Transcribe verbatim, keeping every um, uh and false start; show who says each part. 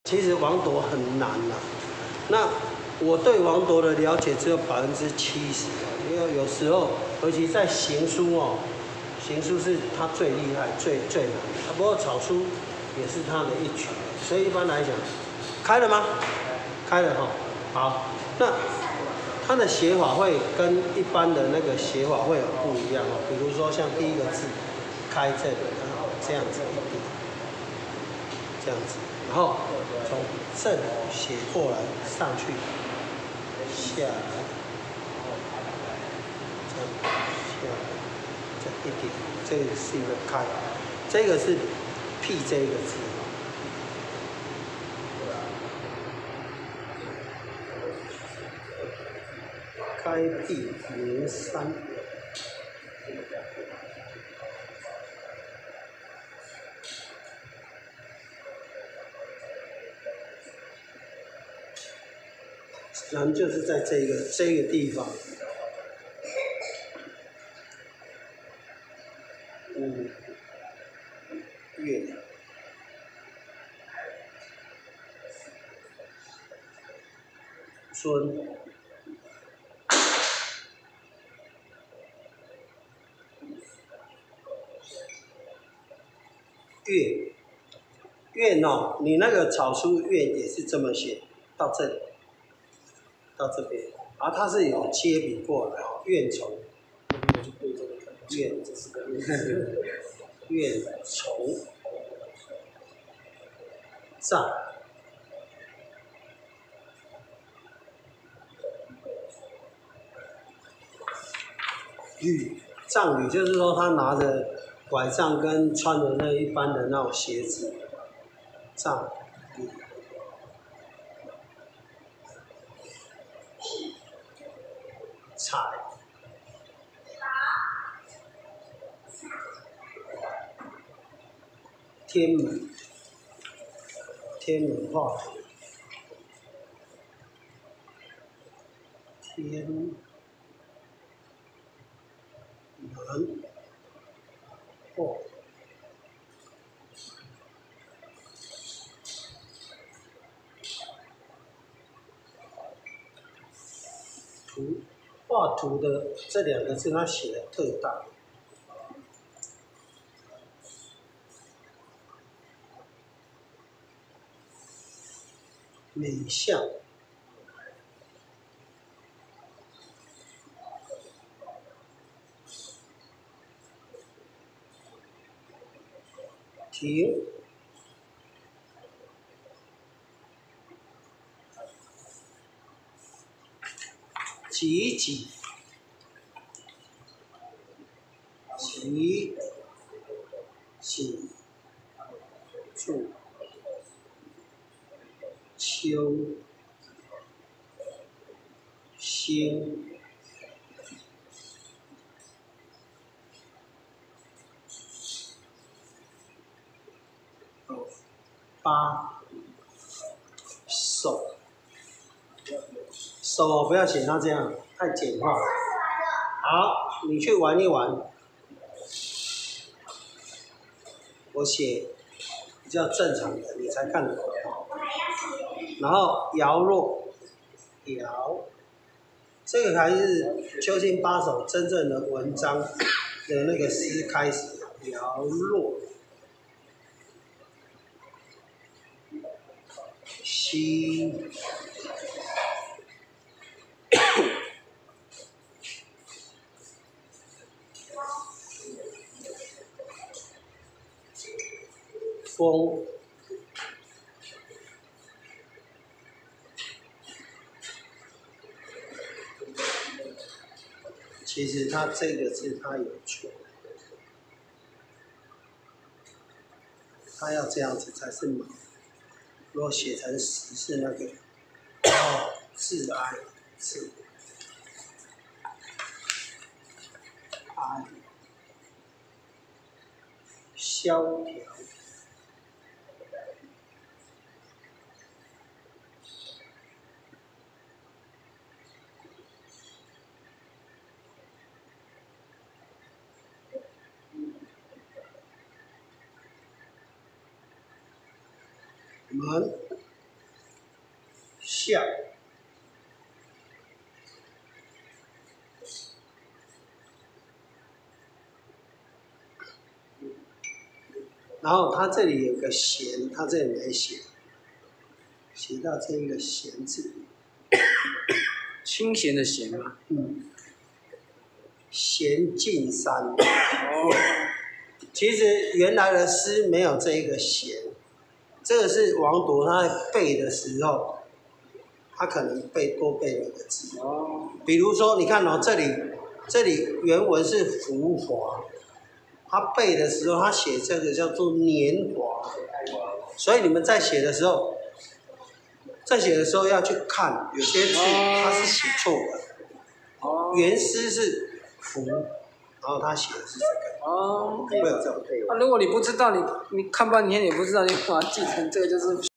Speaker 1: 其实王铎很难呐、啊。那我对王铎的了解只有百分之七十，因为有时候，尤其在行书哦，行书是他最厉害、最最难的。不过草书也是他的一绝，所以一般来讲，开了吗？开了哈。好，那它的写法会跟一般的那个写法会有不一样哦。比如说像第一个字，开这个，然后这样子一点，这样子。然后从正写过来上去，下来，这样下来，这一点，这个是一个开，这个是辟这个字，开辟名山。难就是在这个这个地方，五月尊月月哦，你那个草书月也是这么写，到这里，到这边，而、啊、它是有接笔过来哦，怨仇，怨这是个怨仇障。履藏履就是说他拿着拐杖跟穿着那一般的那种鞋子，藏履。彩天门，天门画图，天门画图，画图的这两个字他写的特大。美相，停，己己，己己住，秋兴，八手，手不要写到这样，太简化了。好，你去玩一玩。我写比较正常的，你才看得懂。然后摇落，摇，这个才是究竟八首真正的文章的那个诗开始。摇落，西。风，其实它这个字它有错，它要这样子才是满。如果写成十是那个哦，自哀自哀萧条。门像。然后它这里有个弦，它这里没写，写到这一个弦字，
Speaker 2: 清闲的闲吗？
Speaker 1: 嗯，闲尽山。
Speaker 2: 哦，
Speaker 1: 其实原来的诗没有这一个弦，这个是王铎他在背的时候，他可能背多背了个字。
Speaker 2: 哦，
Speaker 1: 比如说，你看哦，这里这里原文是浮华。他背的时候，他写这个叫做年华，所以你们在写的时候，在写的时候要去看，有些字他是写错的，原诗是浮，然后他写的是这个，
Speaker 2: 哦，
Speaker 1: 会有这种配合。
Speaker 2: 啊，如果你不知道，你你看半天也不知道，你把它记成这个就是。